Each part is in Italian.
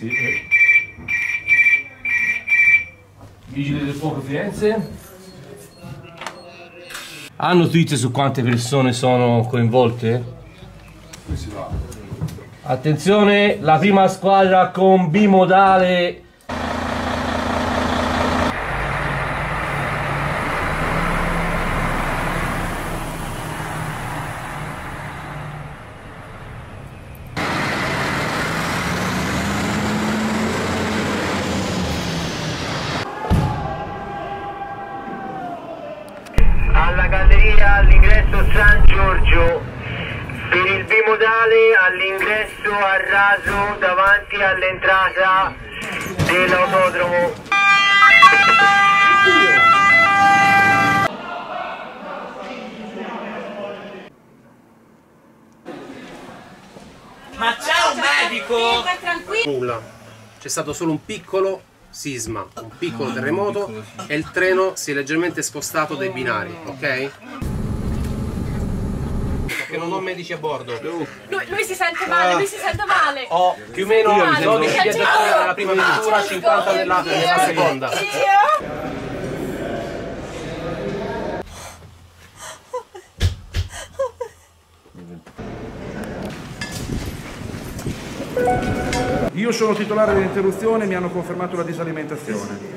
Sì. Vigili del fuoco Firenze. Ha notizie su quante persone sono coinvolte? Attenzione, la prima squadra con bimodale. Alla galleria all'ingresso San Giorgio, per il bimodale all'ingresso a raso davanti all'entrata dell'autodromo. Ma c'è un medico? Nulla, c'è stato solo un piccolo sisma, un piccolo terremoto e il treno si è leggermente spostato dai binari, ok? Perché non ho medici a bordo. Lui si sente male, lui si sente male. Ho più o meno 12 viaggiatori nella prima vettura, 50 nella seconda. Io sono titolare dell'interruzione e mi hanno confermato la disalimentazione.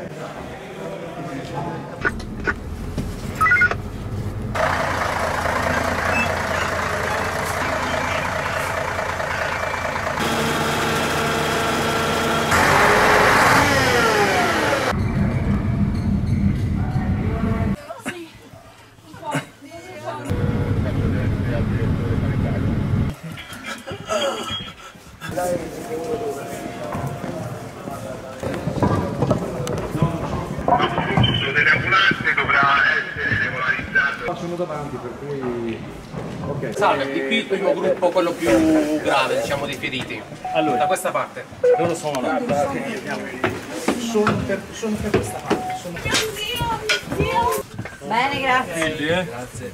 Delle ambulanze dovrà essere regolarizzato. Sono davanti, per cui... ok. Salve, di qui il primo gruppo, quello più grave, diciamo, dei feriti. Allora, da questa parte. Loro sono là. Sono per questa parte. Bene, grazie. Grazie.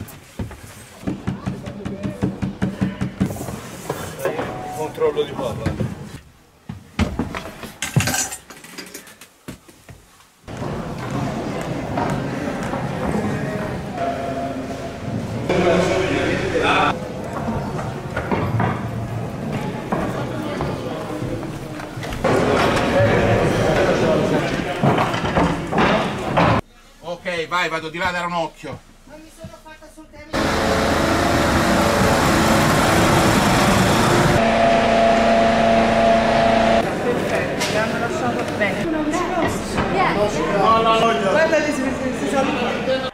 Controllo di papà. Ok, vai, vado di là a dare un occhio. Non mi sono fatta assolutamente. Perfetto, mi hanno lasciato bene. No, Guarda, si saluta.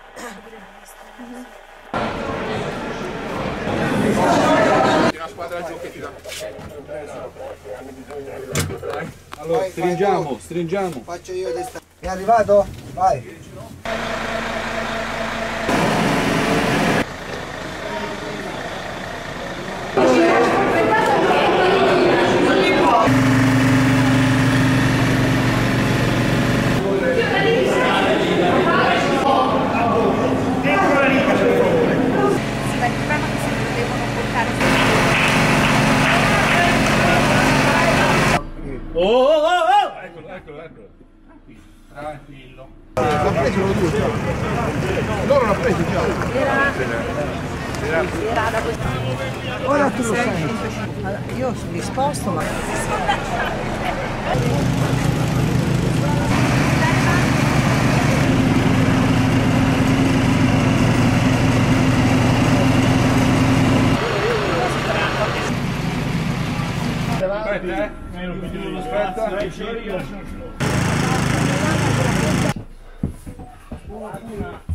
una squadra giù che ti dà. Allora, stringiamo. Faccio io testa. È arrivato? Vai. Eccolo. Tranquillo. L'ha preso già. Loro l'ha preso già. Era da questa. Ora tu lo sai. Allora, io mi sposto, ma... Aspetta,